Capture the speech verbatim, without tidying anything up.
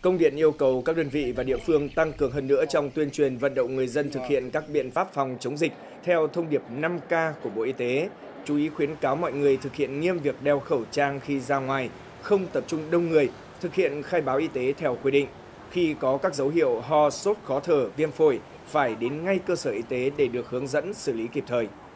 Công điện yêu cầu các đơn vị và địa phương tăng cường hơn nữa trong tuyên truyền vận động người dân thực hiện các biện pháp phòng chống dịch theo thông điệp năm K của Bộ Y tế, chú ý khuyến cáo mọi người thực hiện nghiêm việc đeo khẩu trang khi ra ngoài, không tập trung đông người, thực hiện khai báo y tế theo quy định. Khi có các dấu hiệu ho, sốt, khó thở, viêm phổi, phải đến ngay cơ sở y tế để được hướng dẫn xử lý kịp thời.